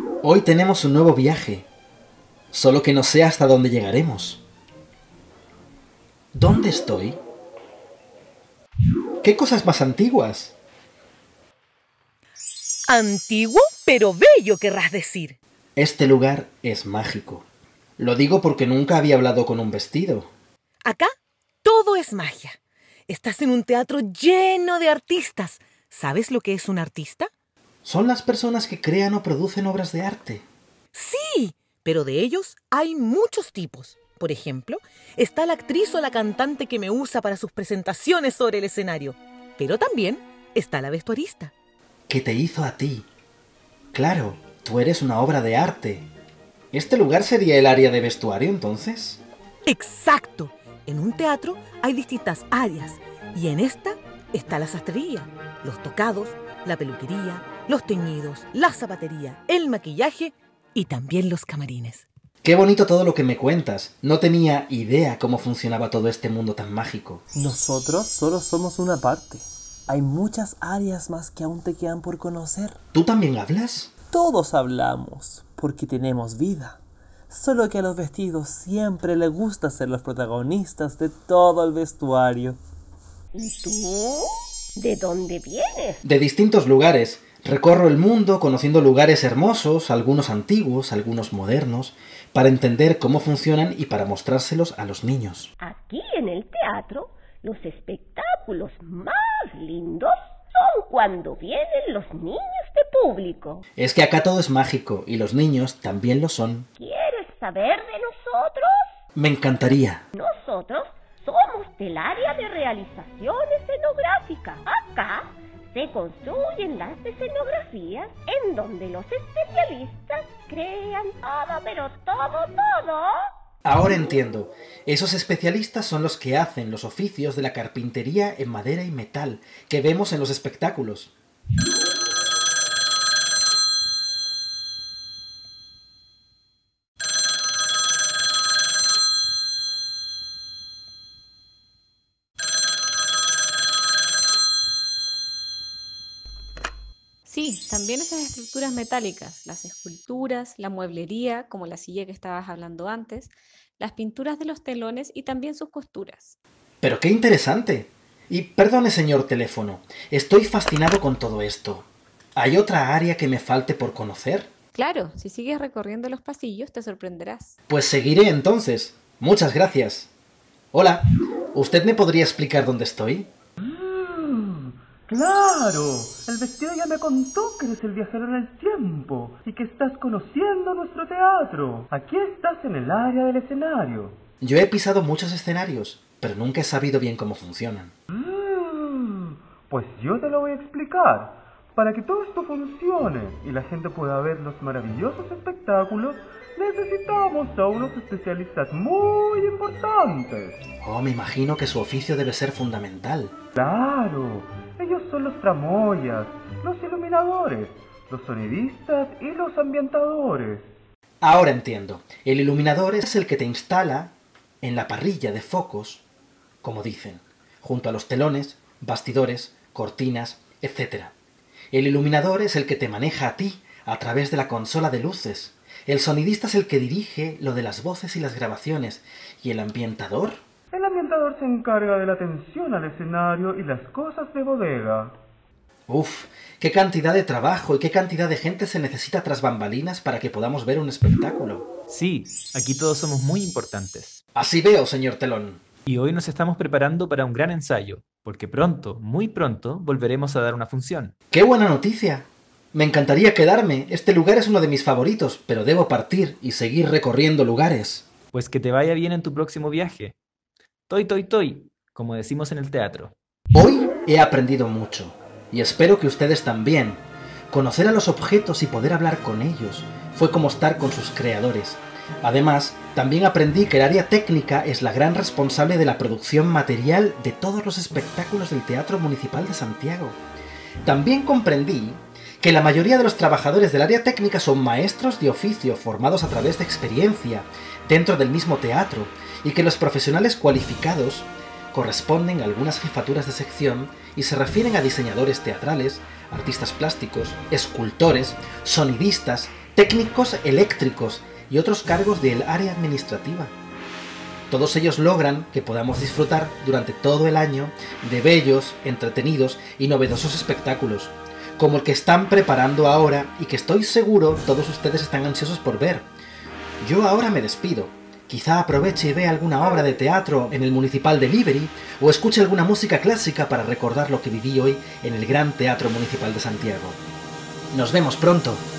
Hoy tenemos un nuevo viaje, solo que no sé hasta dónde llegaremos. ¿Dónde estoy? ¿Qué cosas más antiguas? Antiguo, pero bello, querrás decir. Este lugar es mágico. Lo digo porque nunca había hablado con un vestido. Acá todo es magia. Estás en un teatro lleno de artistas. ¿Sabes lo que es un artista? Son las personas que crean o producen obras de arte. Sí, pero de ellos hay muchos tipos. Por ejemplo, está la actriz o la cantante que me usa para sus presentaciones sobre el escenario. Pero también está la vestuarista. ¿Qué te hizo a ti? Claro, tú eres una obra de arte. ¿Este lugar sería el área de vestuario, entonces? ¡Exacto! En un teatro hay distintas áreas y en esta está la sastrería, los tocados, la peluquería, los teñidos, la zapatería, el maquillaje y también los camarines. Qué bonito todo lo que me cuentas. No tenía idea cómo funcionaba todo este mundo tan mágico. Nosotros solo somos una parte. Hay muchas áreas más que aún te quedan por conocer. ¿Tú también hablas? Todos hablamos, porque tenemos vida. Solo que a los vestidos siempre les gusta ser los protagonistas de todo el vestuario. ¿Y tú? ¿De dónde vienes? De distintos lugares. Recorro el mundo conociendo lugares hermosos, algunos antiguos, algunos modernos, para entender cómo funcionan y para mostrárselos a los niños. Aquí en el teatro, los espectáculos más lindos son cuando vienen los niños de público. Es que acá todo es mágico y los niños también lo son. ¿Quieres saber de nosotros? Me encantaría. Nosotros somos del área de realización escenográfica. Acá se construyen las escenografías en donde los especialistas crean todo, pero todo. Ahora entiendo. Esos especialistas son los que hacen los oficios de la carpintería en madera y metal que vemos en los espectáculos. Sí, también esas estructuras metálicas, las esculturas, la mueblería, como la silla que estabas hablando antes, las pinturas de los telones y también sus costuras. ¡Pero qué interesante! Y perdone, señor teléfono, estoy fascinado con todo esto. ¿Hay otra área que me falte por conocer? Claro, si sigues recorriendo los pasillos te sorprenderás. Pues seguiré entonces. Muchas gracias. Hola, ¿usted me podría explicar dónde estoy? ¡Claro! El vestido ya me contó que eres el viajero en el tiempo y que estás conociendo nuestro teatro. Aquí estás en el área del escenario. Yo he pisado muchos escenarios, pero nunca he sabido bien cómo funcionan. Pues yo te lo voy a explicar. Para que todo esto funcione y la gente pueda ver los maravillosos espectáculos, necesitamos a unos especialistas muy importantes. Oh, me imagino que su oficio debe ser fundamental. ¡Claro! Ellos son los tramoyas, los iluminadores, los sonidistas y los ambientadores. Ahora entiendo. El iluminador es el que te instala en la parrilla de focos, como dicen, junto a los telones, bastidores, cortinas, etc. El iluminador es el que te maneja a ti a través de la consola de luces. El sonidista es el que dirige lo de las voces y las grabaciones. ¿Y el ambientador? El ambientador se encarga de la atención al escenario y las cosas de bodega. Uf, qué cantidad de trabajo y qué cantidad de gente se necesita tras bambalinas para que podamos ver un espectáculo. Sí, aquí todos somos muy importantes. Así veo, señor Telón. Y hoy nos estamos preparando para un gran ensayo, porque pronto, muy pronto, volveremos a dar una función. ¡Qué buena noticia! Me encantaría quedarme. Este lugar es uno de mis favoritos, pero debo partir y seguir recorriendo lugares. Pues que te vaya bien en tu próximo viaje. Toi, toi, toi, como decimos en el teatro. Hoy he aprendido mucho, y espero que ustedes también. Conocer a los objetos y poder hablar con ellos fue como estar con sus creadores. Además, también aprendí que el área técnica es la gran responsable de la producción material de todos los espectáculos del Teatro Municipal de Santiago. También comprendí que la mayoría de los trabajadores del área técnica son maestros de oficio formados a través de experiencia dentro del mismo teatro y que los profesionales cualificados corresponden a algunas jefaturas de sección y se refieren a diseñadores teatrales, artistas plásticos, escultores, sonidistas, técnicos eléctricos y otros cargos del área administrativa. Todos ellos logran que podamos disfrutar durante todo el año de bellos, entretenidos y novedosos espectáculos, como el que están preparando ahora y que estoy seguro todos ustedes están ansiosos por ver. Yo ahora me despido. Quizá aproveche y vea alguna obra de teatro en el Municipal de Liberty o escuche alguna música clásica para recordar lo que viví hoy en el Gran Teatro Municipal de Santiago. Nos vemos pronto.